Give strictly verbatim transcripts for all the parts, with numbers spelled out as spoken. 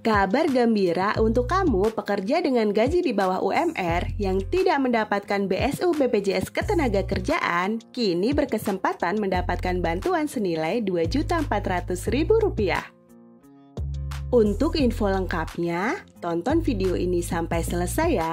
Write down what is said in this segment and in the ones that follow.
Kabar gembira untuk kamu pekerja dengan gaji di bawah U M R yang tidak mendapatkan B S U B P J S Ketenagakerjaan kini berkesempatan mendapatkan bantuan senilai dua juta empat ratus ribu rupiah. Untuk info lengkapnya, tonton video ini sampai selesai ya.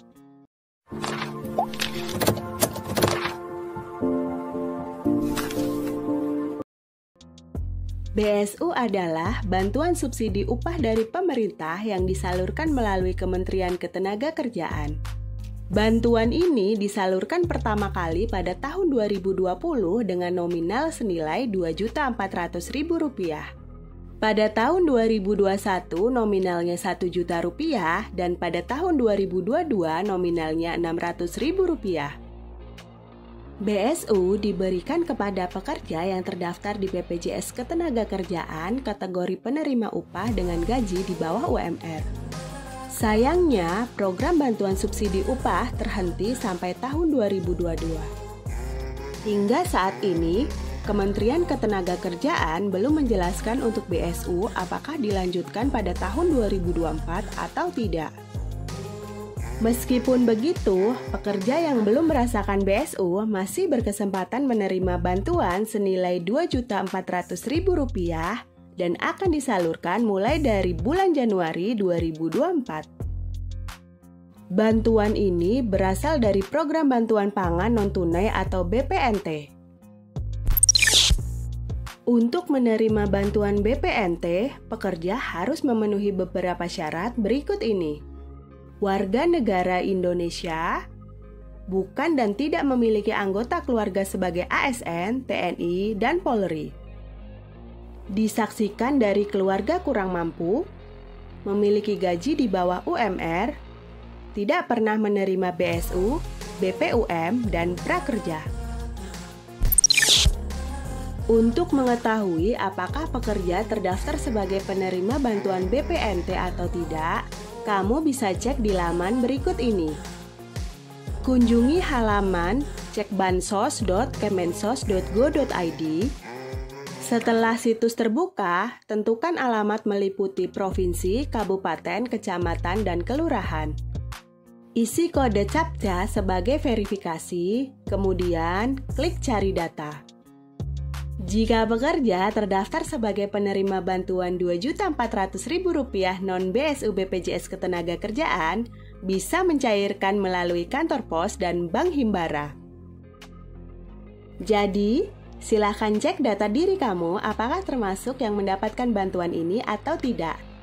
B S U adalah bantuan subsidi upah dari pemerintah yang disalurkan melalui Kementerian Ketenagakerjaan. Bantuan ini disalurkan pertama kali pada tahun dua ribu dua puluh dengan nominal senilai dua juta empat ratus ribu rupiah. Pada tahun dua ribu dua puluh satu nominalnya satu juta rupiah dan pada tahun dua ribu dua puluh dua nominalnya enam ratus ribu rupiah. B S U diberikan kepada pekerja yang terdaftar di B P J S Ketenagakerjaan kategori penerima upah dengan gaji di bawah U M R. Sayangnya, program bantuan subsidi upah terhenti sampai tahun dua ribu dua puluh dua. Hingga saat ini, Kementerian Ketenagakerjaan belum menjelaskan untuk B S U apakah dilanjutkan pada tahun dua ribu dua puluh empat atau tidak. Meskipun begitu, pekerja yang belum merasakan B S U masih berkesempatan menerima bantuan senilai dua juta empat ratus ribu rupiah dan akan disalurkan mulai dari bulan Januari dua ribu dua puluh empat. Bantuan ini berasal dari Program Bantuan Pangan Non-Tunai atau B P N T. Untuk menerima bantuan B P N T, pekerja harus memenuhi beberapa syarat berikut ini. Warga negara Indonesia, bukan dan tidak memiliki anggota keluarga sebagai A S N, T N I, dan Polri. Disaksikan dari keluarga kurang mampu, memiliki gaji di bawah U M R, tidak pernah menerima B S U, B P U M, dan prakerja. Untuk mengetahui apakah pekerja terdaftar sebagai penerima bantuan B P N T atau tidak, kamu bisa cek di laman berikut ini. Kunjungi halaman cek bansos dot kemensos dot go dot i d. Setelah situs terbuka, tentukan alamat meliputi provinsi, kabupaten, kecamatan, dan kelurahan. Isi kode CAPTCHA sebagai verifikasi, kemudian klik cari data. Jika pekerja terdaftar sebagai penerima bantuan dua juta empat ratus ribu rupiah non B S U B P J S Ketenagakerjaan, bisa mencairkan melalui kantor pos dan bank himbara. Jadi, silakan cek data diri kamu apakah termasuk yang mendapatkan bantuan ini atau tidak.